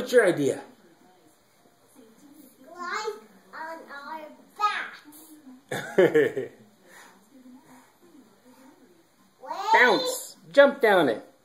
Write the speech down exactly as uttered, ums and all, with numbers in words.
What's your idea? Slide on our backs. Bounce! Jump down it.